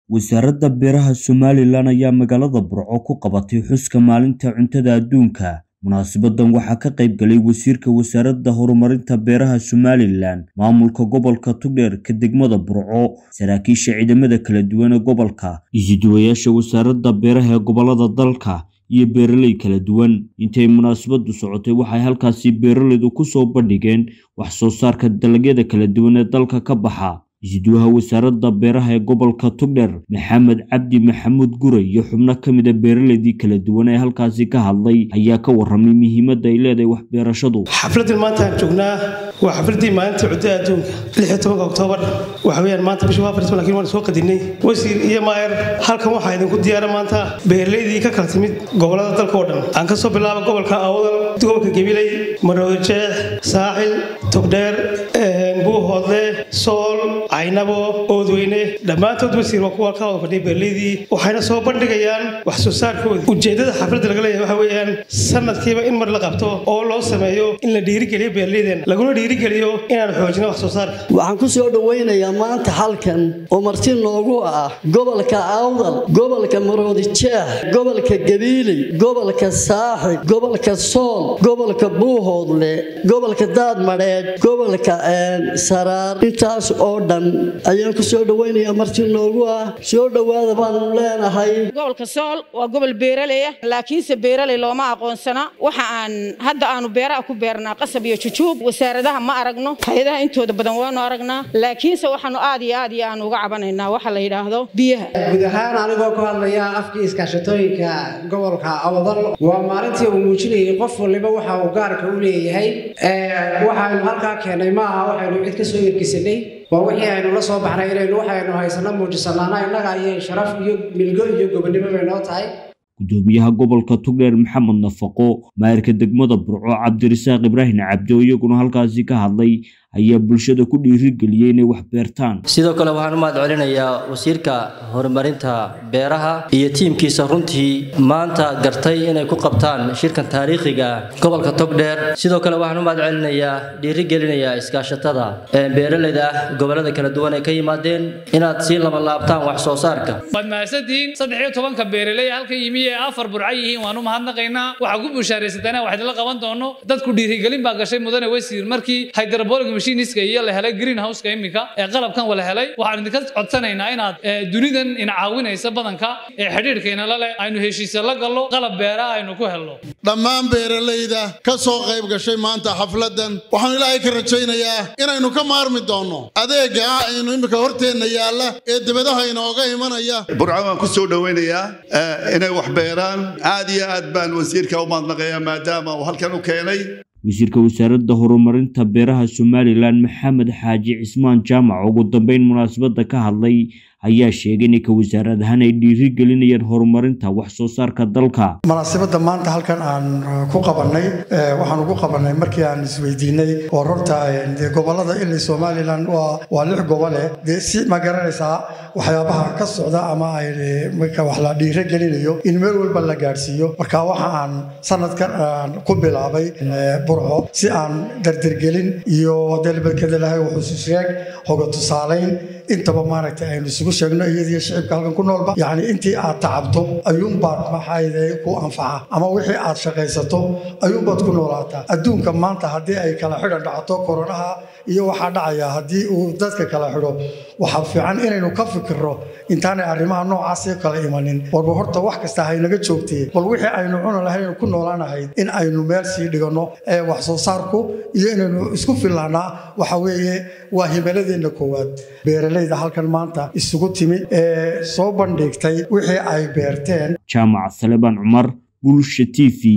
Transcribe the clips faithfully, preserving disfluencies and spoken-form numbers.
wasaaradda beeraha Somaliland ayaa magaalada Burco ku qabatay xuska maalinta cuntada adduunka. Munaasabaddan waxaa ka qayb galay wasiirka wasaaradda horumarinta beeraha Somaliland, maamulka gobolka Togdheer ka degmada Burco, saraakiisha ciidamada kala duwan ee gobolka, isduwayaasha wasaaradda beeraha ee gobolada dalka iyo beeraley kala duwan. Intay munaasabaddu socotay waxay halkaasi beeraleydu ku soo bandhigeen wax soo saarka dalagyada kala duwan ee dalka ka baxa. isduwaha wasaaradda beeraha ee gobolka Togdheer Maxamed Cabdi Maxamuud Gure iyo xubno kamid ah beeraleydii kala duwan ee halkaasi ka hadlay ayaa ka warramay muhiimadda ay leedahay wax beerashadu. xafladda maanta aan joognaa waa xafladdii maalinta cuntada adduunka lix iyo tobanka Oktoobar. waxa weeyaan maanta bishii waa farta laakiin waan soo qadinay wasiir iyo maayer halkan waxaa idinku diyaara maanta beeraleydii ka kala timid gobolada dalka oo dhan. aan ka soo bilaabo gobolka Awdal, gobolka Gabiley, Maroodi Jeex, Saaxil, Togdheer, Buuhoodle, Sool, aynabo oodweyne dhamaantood wasiir waa kuwa ka wada fadhiya beeraleydii waxayna soo bandhigayaan wax soo saarkooda. ujeedada xafladda laga leeyahay waxa weeyaan sanadkiiba in mar la qabto oo loo sameeyo in la dhiirigeliyo beeraleydeena laguna dhiirigeliyo inaan xoojino wax soo saarka. waxaan ku soo dhaweynayaa maanta halkan oo marti noogu ah gobolka Awdal, gobolka Maroodi Jeex, gobolka Gabiley, gobolka Saaxil, gobolka Sool, gobolka Buuhoodle, gobolka Daadmareed, gobolka Saraar. intaas oo dhan ayaan ku soo dhaweynayaa marti noogu ah. soo dhawaada baan leenahay. gobolka Sool waa gobol beeraley ah laakiin se beeraley looma aqoonsana. waxa aan hadda aanu beeraha ku beernaa qasab iyo jujuub. wasaaradaha ma aragno, hay'adaha intooda badan waanu aragnaa, laakiin se waxaanu aad iyo aad iyo aan uga cabanaynaa waxa la yiraahdo biyaha. guud ahaan anigoo ku hadlaya afka iskaashatooyinka gobolka Awdal, waa maalintii uu muujinayay qof waliba waxa uu gaarka u leeyahay. waxaanu halkaa keenay maaha waxaanu cid ka soo yerkisanay, waa wixii aynu la soo baxnay inaynu waxaynu haysano muujisanaana innaga ayay sharaf iyo milgo iyo gobonimo bay noo tahay. gudoomiyaha gobolka Togdheer Maxamed Nafaqo, maayirka degmada Burco Cabdirasaaq Ibraahim Cabdo iyaguna halkaasi ka hadlay ayaa bulshada ku dhiirigeliyay inay wax beertaan. sidoo kale waxaan u mahad celinayaa wasiirka horumarinta beeraha iyo tiimkiisa runtii maanta gartay inay ku qabtaan shirkan taariikhiga gobolka Togdheer. sidoo kale waxaan u mahad celinayaa dhiirigelinayaa iskaashatada beeraleyda gobolada kala duwan ee ka yimaadeen inaad si laba laabtaan wax soo saarka. waad mahadsantihiin saddex iyo tobanka beeraley halka yimi ee afar burco yihiin. waan u mahadnaqaynaa. waxa ku bushaaraysataan wax la qaban doono. dadku dhiirigelin baa gashay mudane wasiir markii hydroponic machines-ka iyo la helay greenhouse-ka imika ee qalabkan wala helay. waxaan idinka codsanaynaa inaad dunidan in caawinaysa badanka ee xiriirkeena la leh aynu heshiis la galno qalab beeraha aynu ku helno. dhammaan beeraleyda ka soo qayb gashay maanta xafladan waxaan ilaahay ka rajaynayaa inaynu ka maarmi doono adeega aynu imika horteena yaala ee dibadaha inooga imanaya. burco waan ku soo dhaweynayaa inay wax beeraan. aad iyo aad baan wasiirka u mahadnaqayaa maadaama uu halkan u keenay. wasiirka wasaaradda horumarinta beeraha Somaliland Maxamed Xaaji Cismaan Jaamac ugu dambeyn munaasabadda ka hadlay ayaa sheegay in ka wasaaradahan ay dhiirigelinayaan horumarinta wax soo saarka dalka. munaasabadda maanta halkan aan ku qabanay waxaan ugu qabanay markii aan isweydiinay oo horta gobolada ilaa Somaliland waa waa lix gobol ee si ma garanaysaa waxyaabaha ka socda ama ay marka wax la dhiirigelinayo in meel walba la gaarsiiyo. marka waxa aan sanadkan ku bilaabay Burco si aan dardargelin iyo dalbadkada lahay wuxuu sheeg hoga tusaaleyn intaba maaragtay aynu isugu sheegno iyadii shacabka halkan ku noolba yani intii aad tacabto ayuun baad maxay ku anfaca ama wixii aad shaqaysato ayuun baad ku noolaataa. adduunka maanta haddii ay kala xidhan dhacdo koronaha iyo waxa dhacaya haddii uu dadka kala xidho waxa fiican inaynu ka fikirro intaanay arrimaha noocaas ee kala imanin. warba horta wax kasta hay naga joogtay bal wixii aynu cuna lahayn ku noolaanahay in aynu meel sii dhigano ee wax soo saarku iyo inaynu isku filaanaa waxa weeye waa himaladeena koowaad. beeraleyda halkan maanta isugu timi ee soo bandhigtay wixii ay beerteen. Jaamac Salebaan Cumar, Bulsha T V.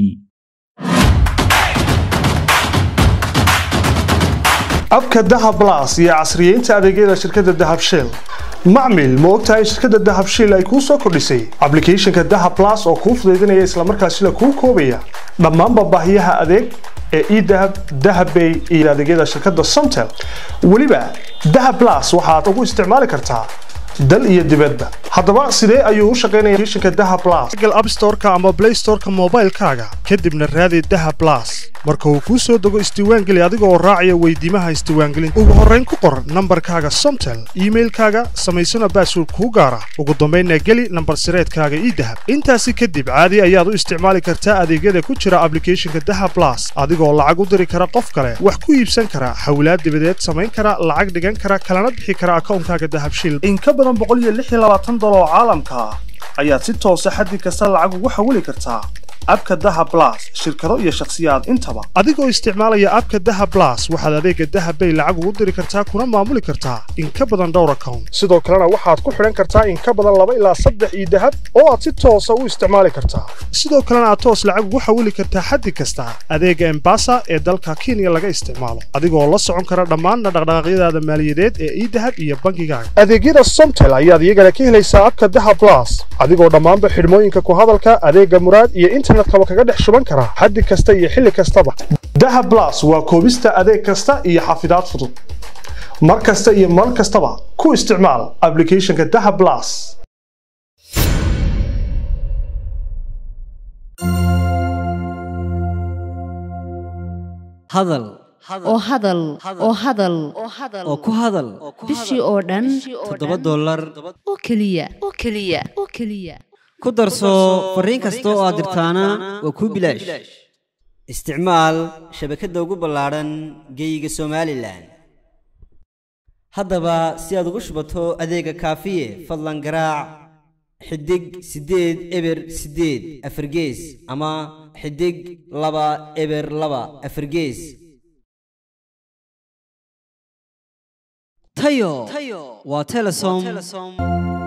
abka Dahab Plus iyo casriyeynta adeegyada shirkadda Dahab Shell. macmil ma ogtahay shirkadda Dahab Shell ay ku soo kordhisay application-ka Dahab Plus oo kuu fududeynaya isla markaasina kuu koobaya dhammaan baahiyaha adeeg ee e-Dahab, Dahab Pay iyo adeegyada shirkadda Somtel. waliba Dahab Plus waxaad ugu isticmaali kartaa dal iyo dibadda haddaba sidee ayuu u shaqaynaya applicationka Dahab Plus Google App Store-ka ama Play Store-ka mobile-kaaga kadibna raadi Dahab Plus marka uu ku soo dago isdiiwaangeli adiga oo raacaya weydiimaha isdiiwaangelinta ugu horreyn ku qor nambarkaaga Somtel email-kaaga samaysana password ku gaara ugu dambeynna geli nambar sireedkaaga idahab intaasi kadib caadi ayaad u isticmaali kartaa adeegyada ku jira applicationka Dahab Plus adigoo lacag u diri kara qof kale wax ku iibsan kara hawlaad dibadeed samayn kara lacag dhigan kara kalana bixi kara akoonkaaga Dahab Shield in ka badan boqol iyo lix iyo labaatan dolar oo caalamka ayaad si toos ah xaddi kasta lacag ugu xawili kartaa abka Dahab Plus shirkado iyo shakhsiyaad intaba adigoo isticmaalaya abka Dahab Plus waxaad adeega Dahab Bay lacag ugu diri kartaa kuna maamuli kartaa in ka badan dhowr account sidoo kalena waxaad ku xiran kartaa in ka badan laba ilaa saddex iyo dahab oo aad si toos ah u isticmaali kartaa sidoo kalena aad toos lacag ugu xawili kartaa xaddi kasta adeega M-Pesa ee dalka Kenya laga isticmaalo adigoo la socon kara dhammaan dhaqdhaqaaqyadaada maaliyadeed ee idahab iyo bangigaaga adeegyada Somtel ayaad iyagana ka helaysaa abka Dahab Plus adigoo dhammaanba xidhmooyinka ku hadalka adeega muraad iyo internet kaga dhex shuban kara xaddi kasta iyo xilli kastaba Dahab Plus waa koobista adeeg kasta iyo xafidaad fudud mar kasta iyo mar kastaba ku isticmaal applicationka Dahab Plus hadal oo hadal oo hadal oo ku hadal bishii oo dhan toddoba dollar oo kaliya oo kaliya oo kaliya ku darso fariin kasta oo aad dirtaana waa ku bilaash isticmaal shabakadda ugu ballaaran geyga Soomaaliland haddaba si aad ugu shubato adeega kaafiye fadlan garaac xidig sideed eber sideed afar gees ama xidig laba eber laba afar gees tayo waa Telesom